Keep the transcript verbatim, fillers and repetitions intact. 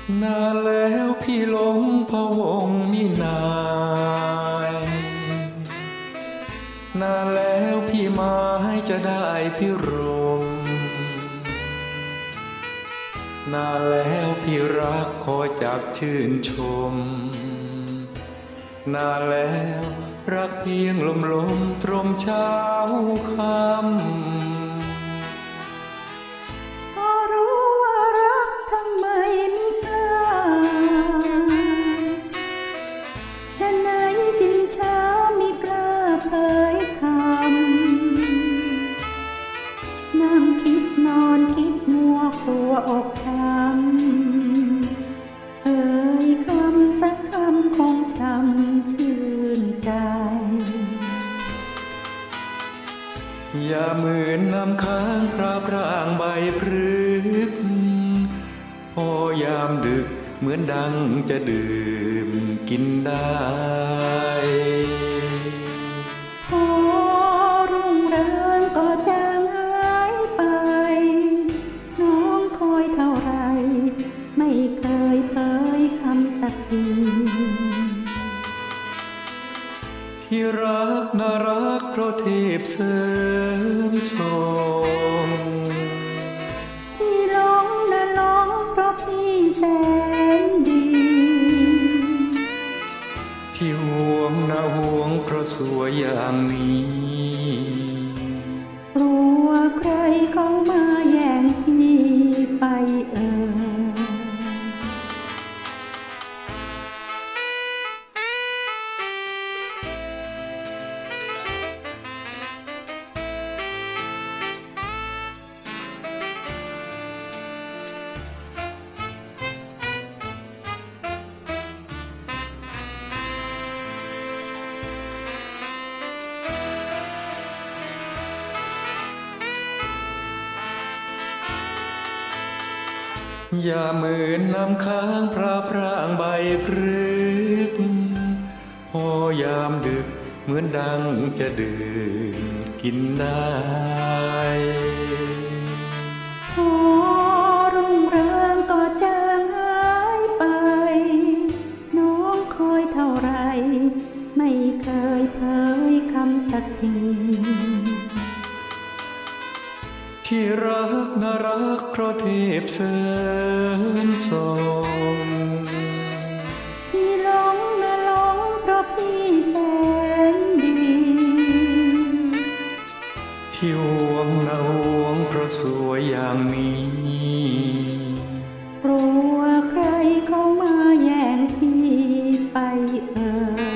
นานแล้วพี่หลงพะวงมินายนานแล้วพี่หมายจะได้พี่รมนานแล้วพี่รักคอยจักชื่นชมนานแล้วรักเพียงลมลมตรมเช้าคำก็รู้ว่ารักทำไมไม่กล้าฉะไหนจึงช้าไม่กล้าเผยคำนั่งคิดนอนคิดมัวกลัวอกช้ำเอ่ยคำสักคำคงช้ำชื่นใจอย่าเหมือนน้ำค้างพราพร่างใบพฤกษ์พอยามดึกเหมือนดังจะดื่มกินได้พอรุ่งเรืองก็จางหายไปน้องคอยเท่าไรไม่เคยเผยคำสักทีที่รักน่ารักเพราะเทพเสริมส่งที่หลงน่ะหลงเพราะพี่แสนดีที่ห่วงน่าห่วงเพราะสวยอย่างนี้กลัวใครเขามาแย่งพี่ไปเอ่ยอย่าเหมือนน้ำค้างพราพร่างใบพฤกษ์พอยามดึกเหมือนดังจะดื่มกินได้พอรุ่งเรืองก็จางหายไปน้องคอยเท่าไรไม่เคยเผยคำสักทีที่รักน่ารักเพราะเทพเสริมส่งที่หลงน่ะหลงเพราะพี่แสนดีที่ห่วงน่าห่วงเพราะสวยอย่างนี้กลัวใครเขามาแย่งพี่ไปเอ่ย